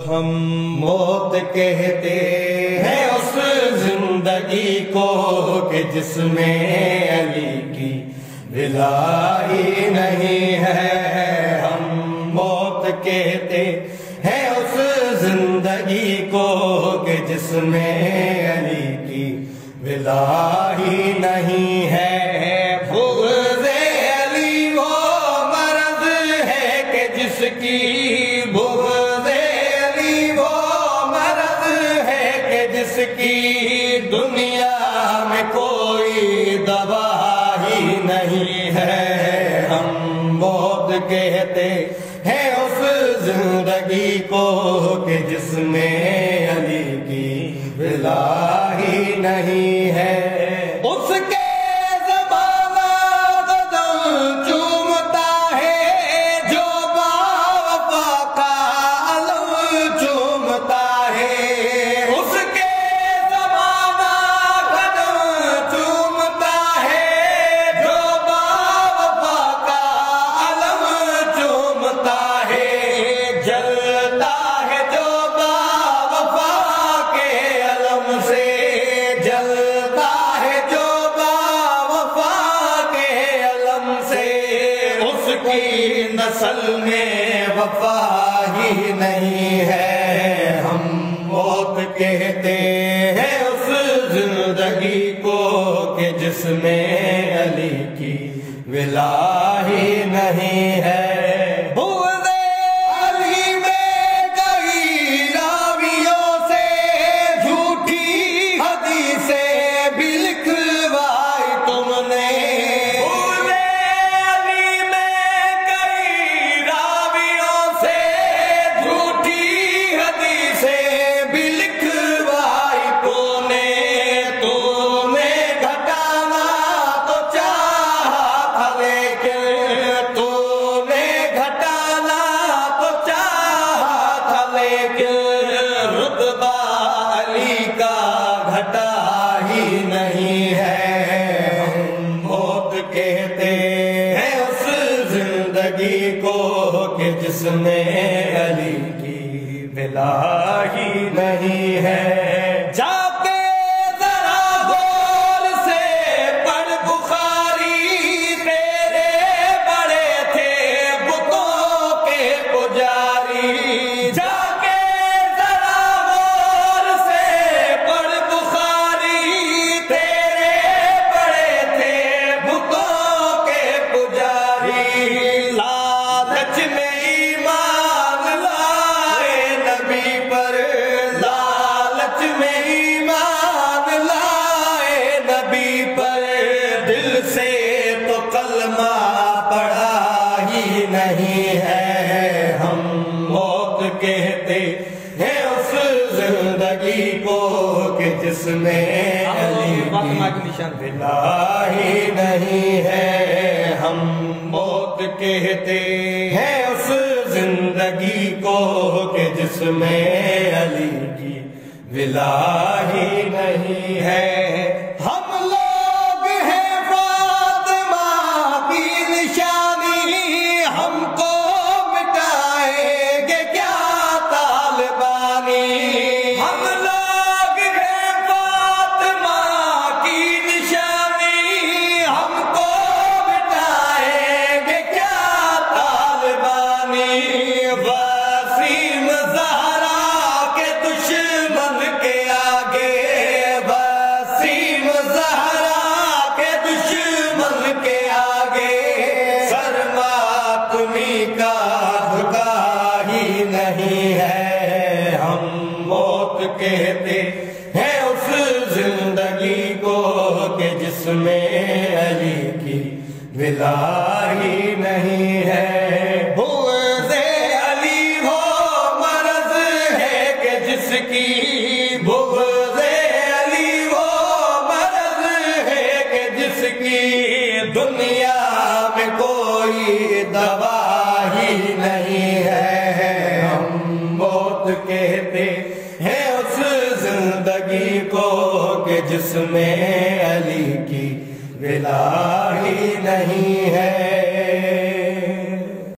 ہم موت کہتے ہیں اس زندگی کو کہ جس میں علی کی ولائی نہیں ہے۔ ہم موت کہتے ہیں اس زندگی کو کہ جس میں علی کی ولائی نہیں ہے۔ بغض علی وہ مرض ہے کہ جس کی جس کی دنیا میں کوئی دوا ہی نہیں ہے۔ ہم موت کہتے ہیں اس زندگی کو کہ جس میں علی کی ولائی نہیں ہے۔ اس کے زمانہ قدم چومتا ہے جو باوفا کا علم چومتا ہے۔ جلتا ہے جو باوفا کے علم سے، جلتا ہے جو باوفا کے علم سے۔ اس کی نسل میں وفا ہی نہیں ہے۔ ہم موت کہتے ہیں اس زندگی کو کہ جس میں علی کی ولائی نہیں ہے۔ نہیں ہے۔ ہم موت کہتے ہیں اس زندگی کو کہ جس میں علی کی ولائی نہیں ہے۔ جا کے ذرا غور سے پڑھ بخاری، تیرے بڑے تھے بتوں کے پجاری۔ جا کے ذرا غور سے پڑھ بخاری، لالچ میں ایمان لائے نبی پر، لالچ میں ایمان لائے نبی پر، دل سے تو کلمہ پڑھا ہی نہیں ہے۔ ہم موت کہتے ہیں اس زندگی کو کہ جس میں علی کی ولائی نہیں ہے۔ ہم موت کہتے ہیں اس زندگی کو کہ جس میں علی کی ولائی نہیں ہے۔ ہم لوگ ہیں فاطمہ کی نشانی، ہم کو مٹائیں گے کیا طالبانی۔ ہم لوگ ہیں فاطمہ کی نشانی، ہم کو وسیم زہرا کے دشمن کے آگے، وسیم زہرا کے دشمن کے آگے، سر ماتمی کا جھکا ہی نہیں ہے۔ ہم موت کہتے ہیں اس زندگی کو کہ جس میں علی کی ولائی نہیں ہے۔ جس کی بغض علی وہ مرض ہے کہ جس کی دنیا میں کوئی دوا ہی نہیں ہے۔ ہم موت کہتے ہیں اس زندگی کو کہ جس میں علی کی ولائی نہیں ہے۔